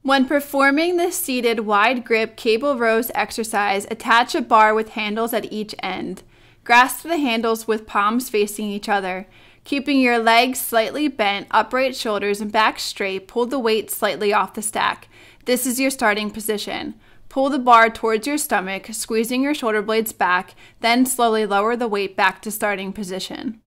When performing the seated wide grip cable rows exercise, attach a bar with handles at each end. Grasp the handles with palms facing each other. Keeping your legs slightly bent, upright shoulders and back straight, pull the weight slightly off the stack. This is your starting position. Pull the bar towards your stomach, squeezing your shoulder blades back, then slowly lower the weight back to starting position.